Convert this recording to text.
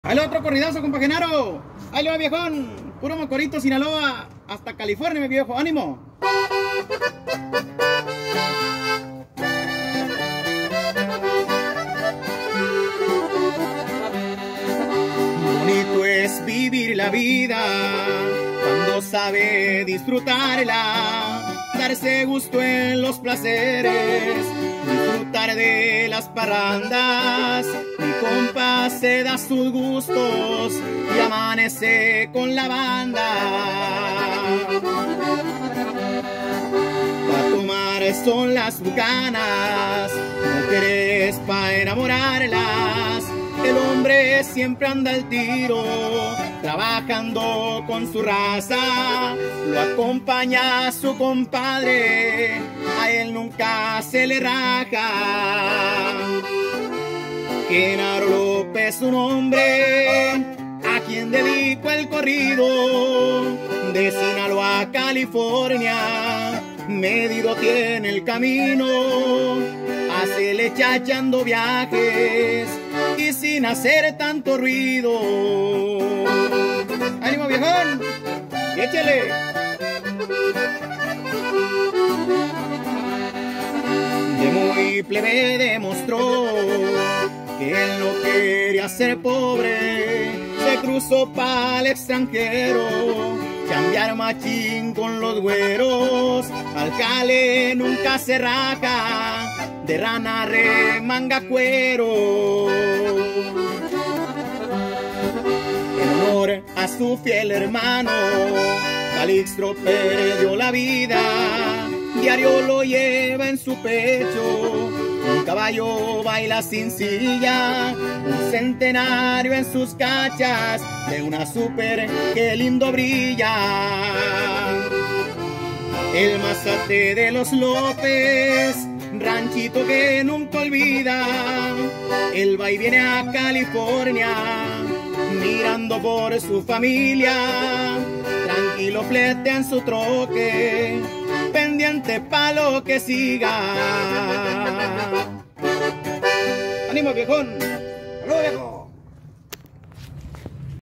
Ahí le va otro corridazo, compa Genaro. Ahí le va, viejón. Puro Mocorito, Sinaloa, hasta California, mi viejo. ¡Ánimo! Bonito es vivir la vida cuando sabe disfrutarla, darse gusto en los placeres, disfrutar de las parrandas. Mi compa se da sus gustos y amanece con la banda. Pa' tomar son las bucanas, mujeres pa' enamorarlas. El hombre siempre anda al tiro, trabajando con su raza. Lo acompaña su compadre, a él nunca se le raja. Genaro López, su nombre, a quien dedico el corrido. De Sinaloa a California, medido tiene el camino. Hace lecha echando viajes y sin hacer tanto ruido. ¡Ánimo, viejón! ¡Échale! De muy plebe demostró que él no quería ser pobre. Se cruzó pa'l extranjero, chambear machín con los güeros. Al jale nunca se raja, de rana remanga cuero. En honor a su fiel hermano, Calixto perdió la vida. Diario lo lleva en su pecho, un caballo baila sin silla, un centenario en sus cachas, de una super que lindo brilla. El mazate de los López, ranchito que nunca olvida. Él va y viene a California, mirando por su familia. Tranquilo fletea en su troque, pendiente pa' lo que siga. ¡Ánimo, viejón! ¡Saludos, viejo!